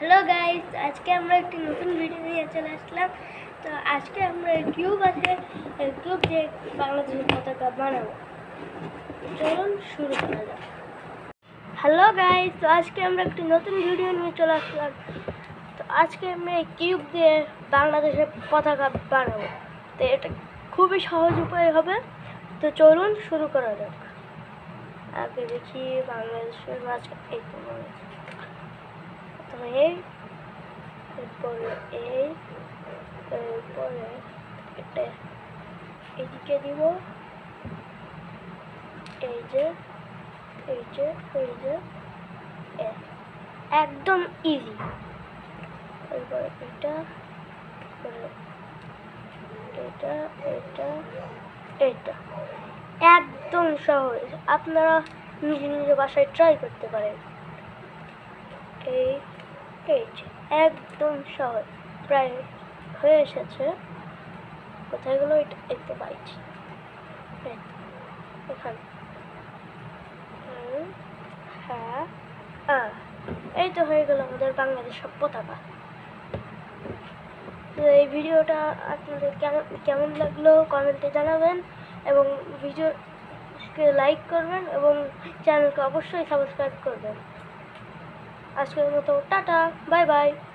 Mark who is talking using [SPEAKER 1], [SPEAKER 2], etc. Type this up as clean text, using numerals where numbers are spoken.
[SPEAKER 1] Hello guys, আজকে আমরা একটি নতুন ভিডিও নিয়ে চলে আসলাম। তো আজকে আমরা কিউব আছে, কিউব দিয়ে বাংলাদেশের পতাকা বানাবো। চলুন শুরু করা যাক। হ্যালো গাইস, তো আজকে আমরা একটি নতুন ভিডিও নিয়ে চলে আসলাম। তো আজকে আমরা কিউব দিয়ে বাংলাদেশের পতাকা বানাবো। তো এটা খুবই সহজ উপায় হবে। তো চলুন শুরু করা যাক। আগে দেখি বাংলাদেশের মাঝখানে এই এরপরে এরপরে এটা এদিকে দিব, এই যে একদম ইজি। এরপরে এটা এটা এটা এটা একদম সহজ। আপনারা নিজে নিজে বাসায় ট্রাই করতে পারেন। এই একদম সহজ, প্রায় হয়ে এসেছে। কোথায় গেলো এটা দেখতে পাইছি এখানে। হ্যাঁ, এই তো হয়ে গেল আমাদের বাংলাদেশের পতাকা। তো এই ভিডিওটা আপনাদের কেমন লাগলো কমেন্টে জানাবেন, এবং ভিডিওকে লাইক করবেন এবং চ্যানেলকে অবশ্যই সাবস্ক্রাইব করবেন। আজকের মতো টাটা, বাই বাই।